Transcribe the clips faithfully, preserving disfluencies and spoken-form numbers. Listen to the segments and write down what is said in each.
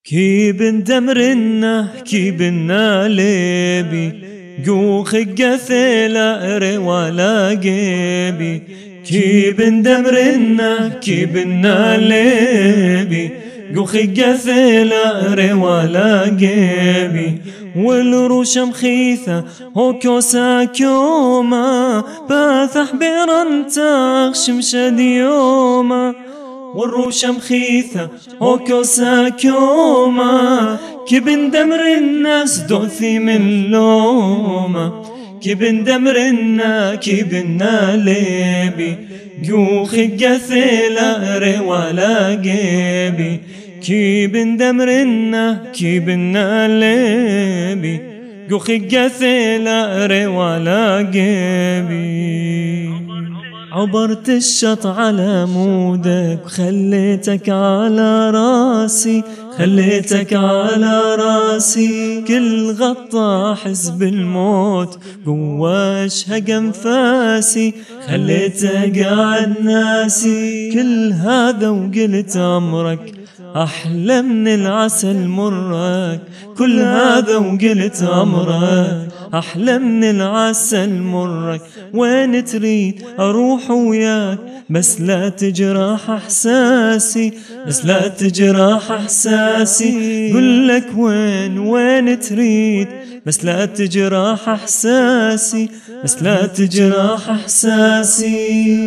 كي بندمرنا كي بنا ليبي جو خقة ثيلا ولا قيبي كي بندمرنا كي بنا ليبي جو خقة ثيلا ولا قيبي والروش مخيثة هوكو ساكيوما باثح بيرنتاخ شمشد يوما والروش مخيثة هوكو ساكيوما كي بندمر الناس دوثي من لوما كي بندمرنا كي بنا ليبي جو خقة ثيلا ولا قيبي كي بندمرنا كي بنا ليبي جو خقة ثيلا ولا قيبي عبرت الشط على مودك خليتك على راسي خليتك على راسي كل غطى حزب الموت قواش هق انفاسي خليتك قاعد ناسي كل هذا وقلت امرك احلى من العسل مرك كل هذا وقلت امرك احلى من العسل مرك وين تريد اروح وياك بس لا تجرح احساسي بس لا تجرح احساسي قلك وين وين تريد بس لا تجرح احساسي بس لا تجرح احساسي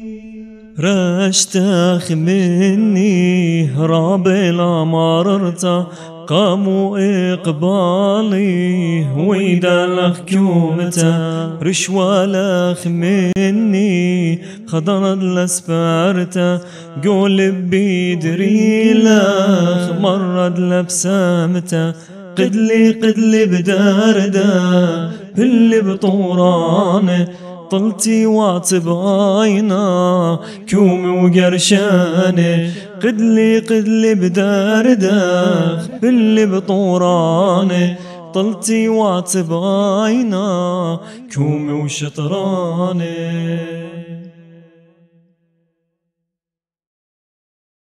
راشتاخ مني هرب لا مررت قاموا إقبالي وإذا لخكومته رشوة لخ مني خضرت لسبارته قول بيدري لخ مرد لبسامته قدلي قدلي بدارده باللي بطورانه طلتي واطب عينا كومي وقرشاني قدلي قدلي بداردخ باللي بطوراني طلتي واطب عينا كومي وشطراني